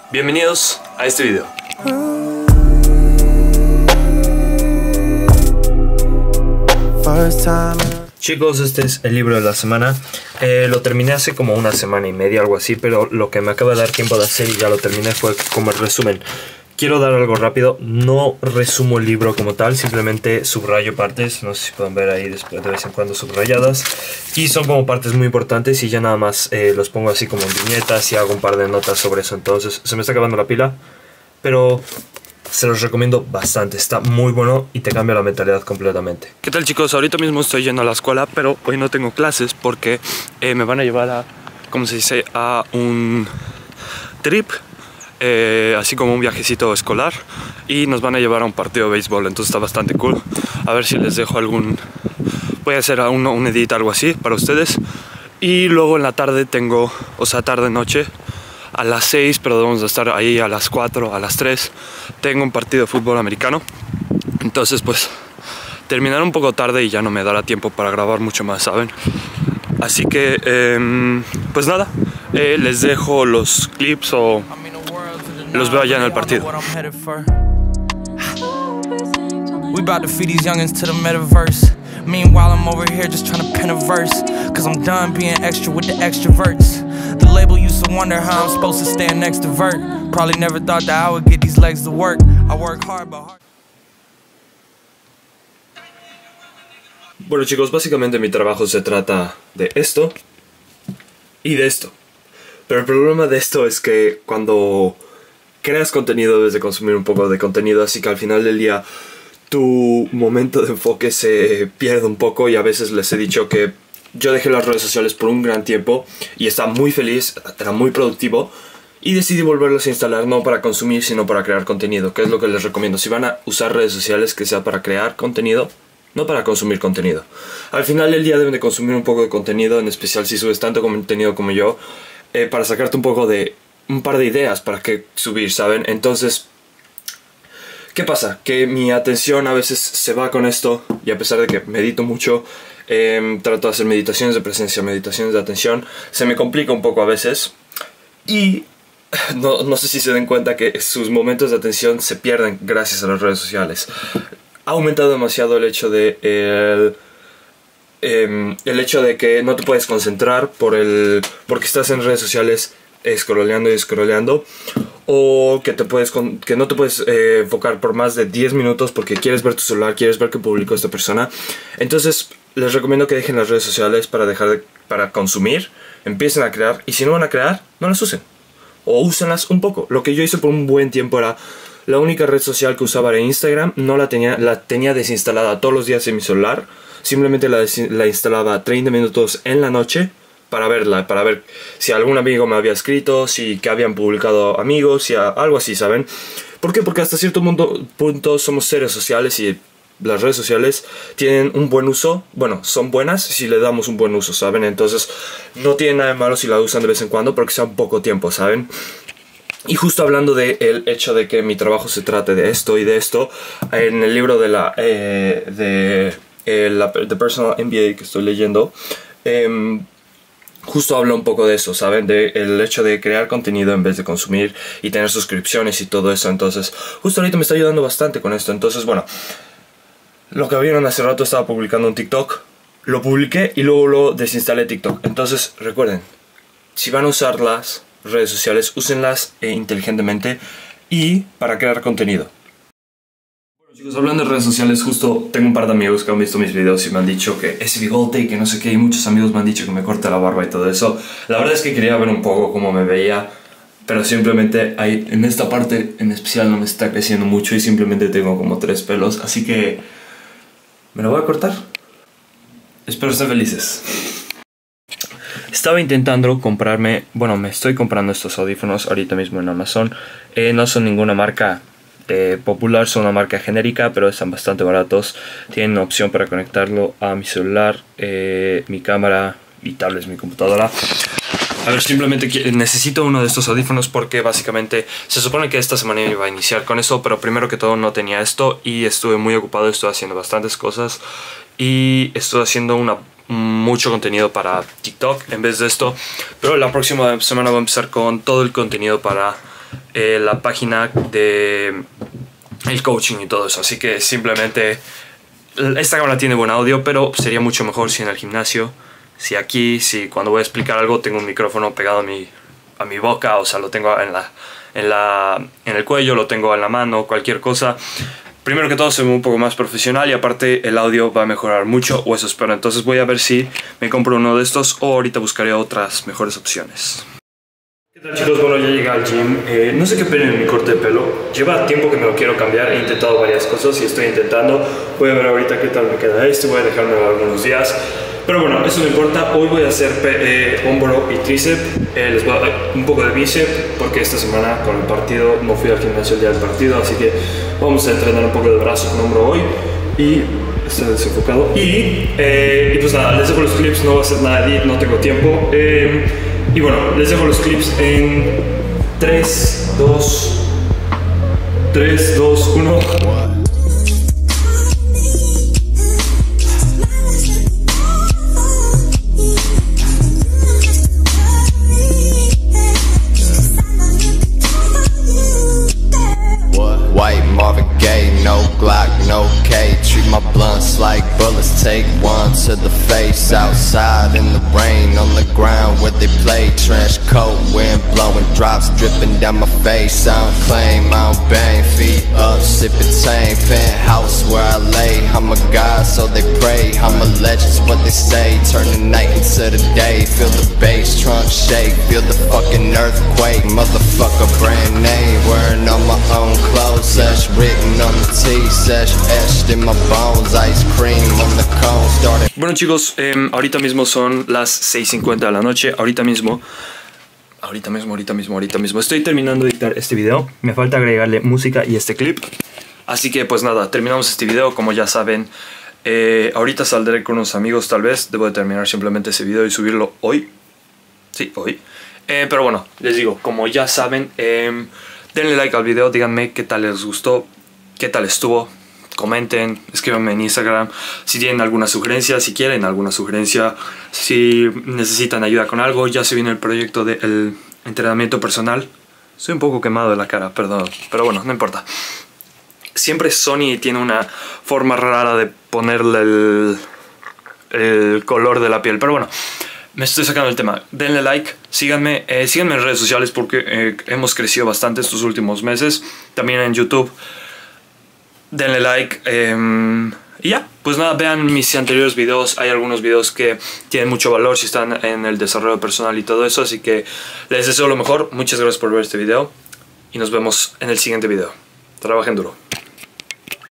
Bienvenidos a este video. Chicos, este es el libro de la semana. Lo terminé hace como una semana y media, algo así, pero lo que me acaba de dar tiempo de hacer y ya lo terminé fue como el resumen. Quiero dar algo rápido, no resumo el libro como tal, simplemente subrayo partes, no sé si pueden ver ahí después de vez en cuando subrayadas. Y son como partes muy importantes y ya nada más los pongo así como en viñetas y hago un par de notas sobre eso. Entonces se me está acabando la pila, pero se los recomiendo bastante, está muy bueno y te cambia la mentalidad completamente. ¿Qué tal, chicos? Ahorita mismo estoy yendo a la escuela, pero hoy no tengo clases porque me van a llevar a, ¿cómo se dice?, a un trip. Así como un viajecito escolar, y nos van a llevar a un partido de béisbol, entonces está bastante cool. A ver si les dejo voy a hacer un edit, algo así para ustedes. Y luego en la tarde tengo, o sea, tarde noche, a las 6, pero debemos de estar ahí a las 4, a las 3 tengo un partido de fútbol americano. Entonces pues terminar un poco tarde y ya no me dará tiempo para grabar mucho más, ¿saben? Así que pues nada, les dejo los clips o los veo allá en el partido. We about to feed these youngins to the metaverse. Meanwhile, I'm over here just trying to pen a verse. Cause I'm done being extra with the extroverts. The label used to wonder how I'm supposed to stand next to Vert. Probably never thought that I would get these legs to work. I work hard, but hard. Bueno, chicos, básicamente mi trabajo se trata de esto y de esto. Pero el problema de esto es que cuando creas contenido debes de consumir un poco de contenido, así que al final del día tu momento de enfoque se pierde un poco. Y a veces les he dicho que yo dejé las redes sociales por un gran tiempo y estaba muy feliz, era muy productivo, y decidí volverlos a instalar no para consumir sino para crear contenido, que es lo que les recomiendo. Si van a usar redes sociales, que sea para crear contenido, no para consumir contenido. Al final del día deben de consumir un poco de contenido, en especial si subes tanto contenido como yo, para sacarte un par de ideas para qué subir, ¿saben? Entonces, ¿qué pasa? Que mi atención a veces se va con esto, y a pesar de que medito mucho, trato de hacer meditaciones de presencia, meditaciones de atención, se me complica un poco a veces, y no sé si se den cuenta que sus momentos de atención se pierden gracias a las redes sociales. Ha aumentado demasiado el hecho de que no te puedes concentrar porque estás en redes sociales scrolleando y scrolleando, o que no te puedes enfocar por más de 10 minutos porque quieres ver tu celular, quieres ver qué publicó esta persona. Entonces les recomiendo que dejen las redes sociales para consumir, empiecen a crear, y si no van a crear, no las usen, o úsenlas un poco. Lo que yo hice por un buen tiempo era, la única red social que usaba era Instagram, la tenía desinstalada todos los días en mi celular, simplemente la instalaba 30 minutos en la noche para verla, para ver si algún amigo me había escrito, si que habían publicado amigos, si algo así, ¿saben? ¿Por qué? Porque hasta cierto punto somos seres sociales, y las redes sociales tienen un buen uso. Bueno, son buenas si le damos un buen uso, ¿saben? Entonces no tiene nada de malo si la usan de vez en cuando, porque sea un poco tiempo, ¿saben? Y justo hablando del hecho de que mi trabajo se trate de esto y de esto, en el libro de The Personal MBA que estoy leyendo, justo habla un poco de eso, ¿saben? El hecho de crear contenido en vez de consumir y tener suscripciones y todo eso. Entonces, justo ahorita me está ayudando bastante con esto. Entonces, bueno, lo que vieron hace rato, estaba publicando un TikTok, lo publiqué y luego lo desinstalé TikTok. Entonces, recuerden, si van a usar las redes sociales, úsenlas inteligentemente y para crear contenido. Chicos, hablando de redes sociales, justo tengo un par de amigos que han visto mis videos y me han dicho que es bigote y que no sé qué, y muchos amigos me han dicho que me corte la barba y todo eso. La verdad es que quería ver un poco cómo me veía, pero simplemente en esta parte en especial no me está creciendo mucho y simplemente tengo como 3 pelos, así que me lo voy a cortar. Espero estén felices. Estaba intentando comprarme, bueno, me estoy comprando estos audífonos ahorita mismo en Amazon. No son ninguna marca popular, son una marca genérica, pero están bastante baratos. Tienen una opción para conectarlo a mi celular, mi cámara, mi tablet, mi computadora. A ver, simplemente necesito uno de estos audífonos porque básicamente se supone que esta semana iba a iniciar con eso, pero primero que todo no tenía esto y estuve muy ocupado, estoy haciendo bastantes cosas y estoy haciendo mucho contenido para TikTok en vez de esto, pero la próxima semana voy a empezar con todo el contenido para la página de el coaching y todo eso. Así que simplemente esta cámara tiene buen audio, pero sería mucho mejor si en el gimnasio, si cuando voy a explicar algo tengo un micrófono pegado a mi boca, o sea, lo tengo en el cuello, lo tengo en la mano, cualquier cosa. Primero que todo se ve un poco más profesional y aparte el audio va a mejorar mucho, o eso espero. Entonces voy a ver si me compro uno de estos o ahorita buscaré otras mejores opciones. ¿Qué tal, chicos? Bueno, ya llegué al gym. No sé qué opinen en mi corte de pelo. Lleva tiempo que me lo quiero cambiar. He intentado varias cosas y estoy intentando. Voy a ver ahorita qué tal me queda esto. Voy a dejármelo algunos días. Pero bueno, eso no importa. Hoy voy a hacer hombro y tríceps. Les voy a dar un poco de bíceps porque esta semana con el partido no fui al gimnasio el día del partido. Así que vamos a entrenar un poco de brazo con hombro hoy. Y está desenfocado. Y pues nada, les dejo los clips. No va a ser nada de edit, no tengo tiempo. Y bueno, les dejo los clips en 3, 2, 1. White Marvin Gaye, no Glock, no K. Treat my blunts like bullets, take one to the face. Outside in the rain, on the ground where they play. Trench coat, wind blowing, drops dripping down my face. I don't claim, I don't bang, feet up, sipping tang. Penthouse where I lay, I'm a god so they pray. I'm a legend's what they say, turn the night into the day. Feel the bass, trunk shake, feel the fucking earthquake. Motherfucker brand name, wearing on my own clothes. Sesh written on the T, sesh etched in my bones. Ice cream on the cone, started. Bueno, chicos, ahorita mismo son las 6:50 de la noche. Ahorita mismo estoy terminando de editar este video. Me falta agregarle música y este clip. Así que pues nada, terminamos este video. Como ya saben, ahorita saldré con unos amigos tal vez. Debo de terminar simplemente ese video y subirlo hoy. Sí, hoy. Pero bueno, les digo, como ya saben, denle like al video, díganme qué tal les gustó, qué tal estuvo. Comenten, escríbanme en Instagram si tienen alguna sugerencia, si quieren alguna sugerencia, si necesitan ayuda con algo. Ya se viene el proyecto del entrenamiento personal. Soy un poco quemado de la cara, perdón, pero bueno, no importa. Siempre Sony tiene una forma rara de ponerle el color de la piel, pero bueno, me estoy sacando el tema. Denle like, síganme en redes sociales porque hemos crecido bastante estos últimos meses. También en YouTube. Denle like. Y ya, pues nada, vean mis anteriores videos. Hay algunos videos que tienen mucho valor si están en el desarrollo personal y todo eso. Así que les deseo lo mejor. Muchas gracias por ver este video. Y nos vemos en el siguiente video. Trabajen duro.